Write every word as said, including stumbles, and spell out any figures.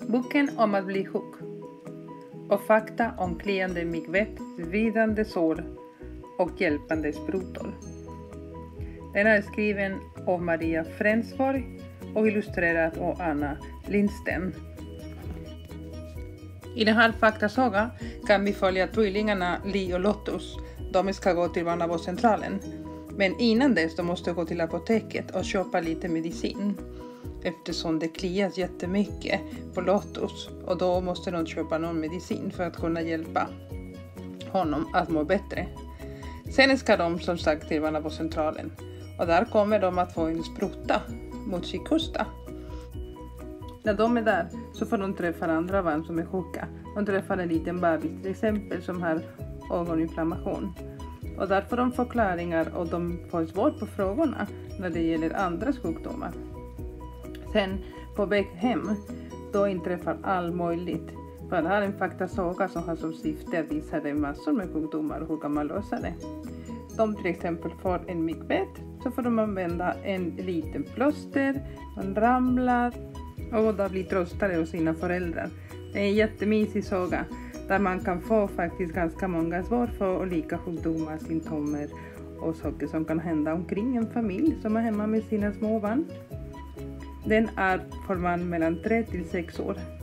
Boken om att bli sjuk och fakta om kliande myggbett, svidande sår och hjälpande sprutor. Den är skriven av Maria Frensborg och illustrerad av Anna Lindsten. I den här faktasagan kan vi följa tvillingarna Li och Lotus. De ska gå till barnavårdscentralen. Men innan dess de måste gå till apoteket och köpa lite medicin. Eftersom det klias jättemycket på Lotus. Och då måste de köpa någon medicin för att kunna hjälpa honom att må bättre. Sen ska de som sagt till barnavårdscentralen. Och där kommer de att få en spruta mot kikhosta. När de är där så får de träffa andra barn som är sjuka. De träffar en liten bebis till exempel som har ögoninflammation. Och där får de förklaringar och de får svar på frågorna när det gäller andra sjukdomar. Sen på väg hem då inträffar allt möjligt. För det här är en faktasaga som har som syfte att visa dig massor med sjukdomar och hur kan man lösa det. De till exempel får en myggbett så får de använda en liten plåster, man ramlar och då blir tröstade av sina föräldrar. Det är en jättemysig saga där man kan få faktiskt ganska många svar för olika sjukdomar, symptomer och saker som kan hända omkring en familj som är hemma med sina små barn. Den är för man mellan tre till sex år.